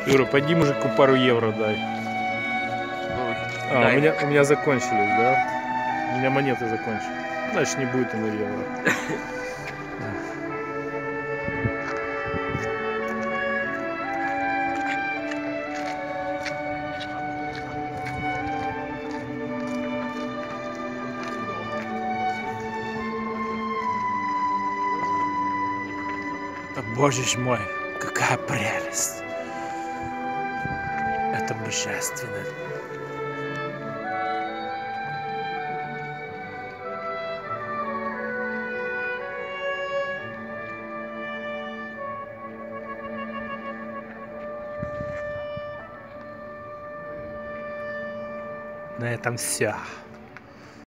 Юра, пойди мужику пару евро дай. Дай. У меня закончились, да? У меня монеты закончились. Значит, не будет ему евро. Боже ж мой, какая прелесть! Это божественно. На этом все.